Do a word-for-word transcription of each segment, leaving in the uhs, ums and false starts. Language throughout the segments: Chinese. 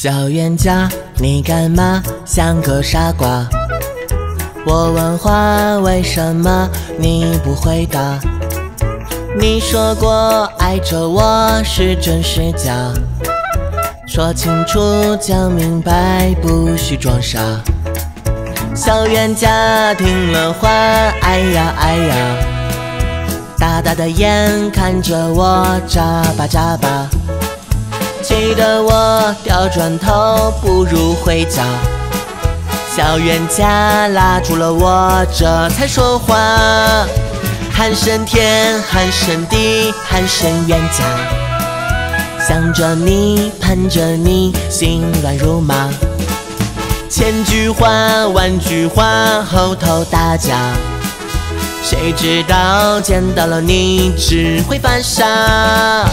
小冤家，你干嘛像个傻瓜？我问话，为什么你不回答？你说过爱着我是真是假？说清楚，讲明白，不许装傻。小冤家听了话，哎呀哎呀，大大的眼看着我眨巴眨巴，气得我掉转头不如回家。小冤家拉住了我，这才说话，喊声天，喊声地，喊声冤家。想着你，盼着你，心乱如麻。千句话，万句话，后头打架。谁知道见到了你，只会犯傻。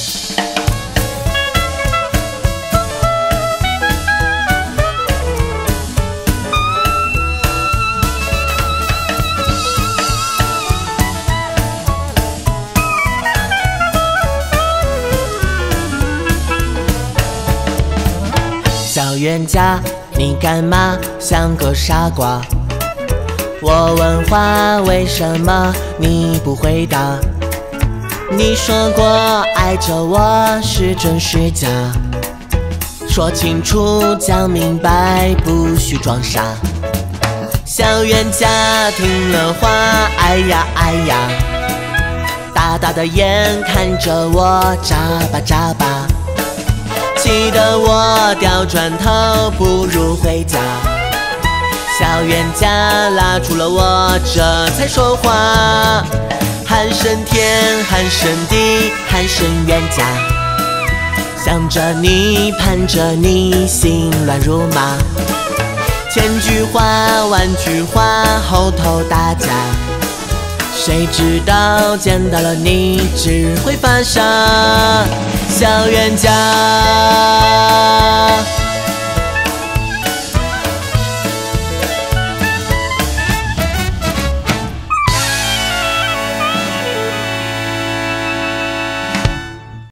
小冤家，你干嘛像个傻瓜？我问话，为什么你不回答？你说过爱着我是真是假？说清楚，讲明白，不许装傻。小冤家听了话，哎呀哎呀，大大的眼看着我眨巴眨巴，气得我掉转头不如回家。小冤家拉住了我，这才说话，喊声天，喊声地，喊声冤家。想着你，盼着你，心乱如麻。千句话，万句话，后头打架。谁知道见到了你，只会犯傻。小冤家。